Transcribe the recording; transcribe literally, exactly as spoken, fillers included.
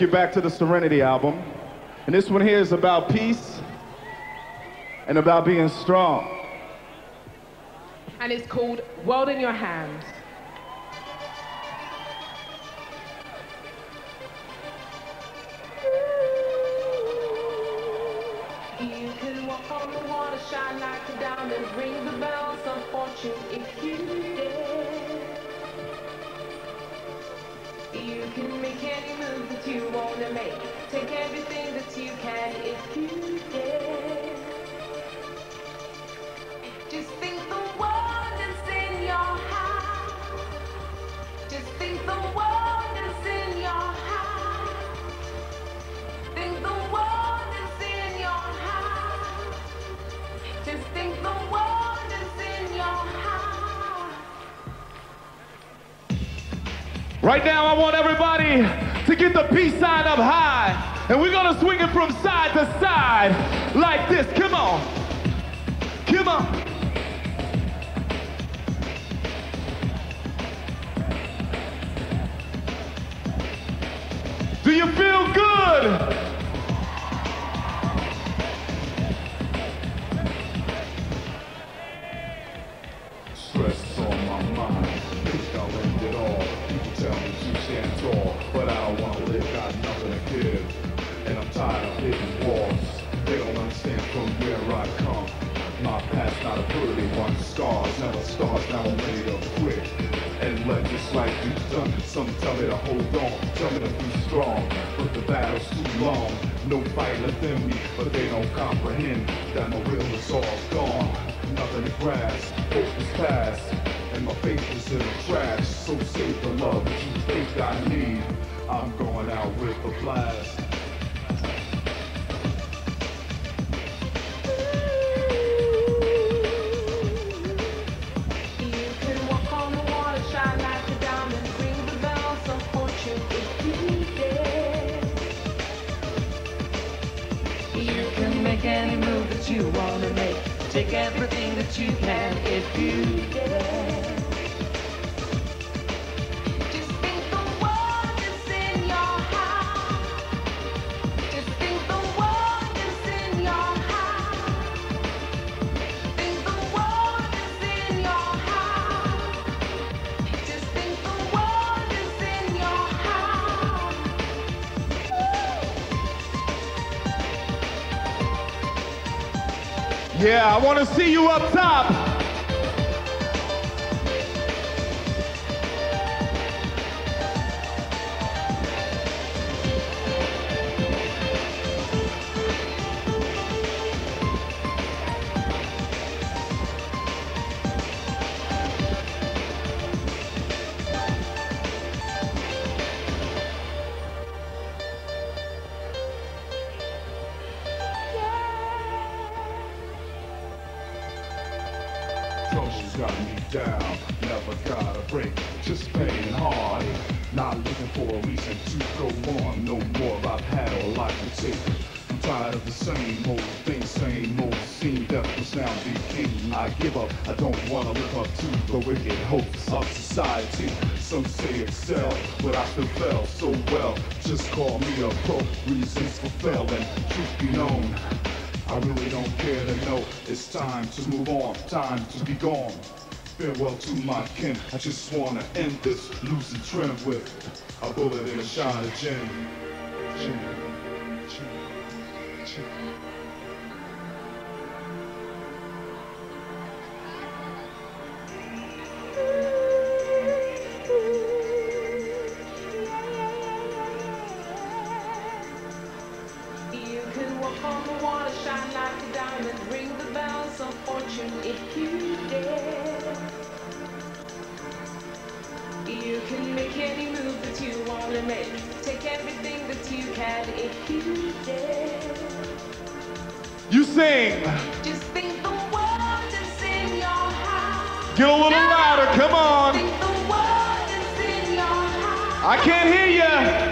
you back to the Serenity album. And this one here is about peace and about being strong. And it's called World in Your Hands. You can walk on the water, shine like a diamond, ring the bells of fortune if you dare. You can make any move that you want to make, take everything that you can if you dare. Just think the world is in your heart. Just think the world is in your heart. Think the world is in your heart. Just think the world is in your heart. Right now, I want everybody to get the peace sign up high. And we're gonna swing it from side to side like this. Come on. Come on. Do you feel good? Stress on my mind, think I'll end it all. People tell me to stand tall, but I don't wanna live, got nothing to give. And I'm tired of hitting walls. They don't understand from where I come. My past not a pretty one, scars, never stars, now I'm ready to quit. And let this life be done. Some tell me to hold on, tell me to be strong, but the battle's too long. No fight left in me, but they don't comprehend that my will is all gone. Nothing to grasp, hope is past, and my faith is in the trash. So save the love that you think I need. I'm going out with a blast. Any move that you want to make, take everything that you can if you dare. Just think the world is in your heart. Just think the world is in your heart. Think the world is in your heart. Just think the world is in your heart. Yeah, I want to see you up top. Troubles got me down, never got a break, just playing hard. Not looking for a reason to go on, no more I've had all I can take. I'm tired of the same old thing, same old scene, death was now the king. I give up, I don't wanna live up to the wicked hopes of society. Some say excel, but I still fell so well. Just call me a pro, reasons for failing, truth be known. I really don't care to know, it's time to move on, time to be gone. Farewell to my kin, I just wanna end this losing trend with a bullet and a shot of gin. Gin, gin, gin. You can walk on the water, shine like a diamond, ring the bells of fortune if you dare. You can make any move that you want to make, take everything that you can if you dare. You sing. Just think the world is in your heart. Get a little louder, come on. Think the world is in your heart. I can't hear you.